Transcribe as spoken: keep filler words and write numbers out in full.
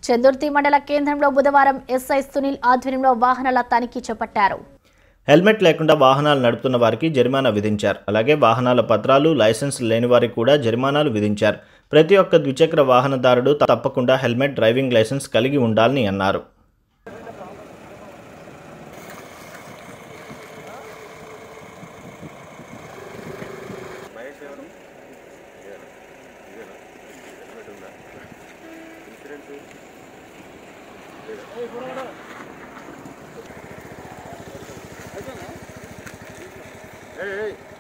చందుర్తి మండల కేంద్రంలో బుధవారం ఎస్ఐ సునీల్ ఆధ్వర్యంలో వాహనాల తనిఖీ చేపట్టారు. హెల్మెట్ లేకుండా వాహనాలు నడుపుతున్న వారికి జరిమానా విధించారు. అలాగే వాహనాల పత్రాలు, లైసెన్స్ లేని వారికి కూడా జరిమానాలు విధించారు. ప్రతి ఒక్క ద్విచక్ర వాహనదారుడు తప్పకుండా హెల్మెట్, డ్రైవింగ్ లైసెన్స్ కలిగి ఉండాలని అన్నారు. Hey, hey.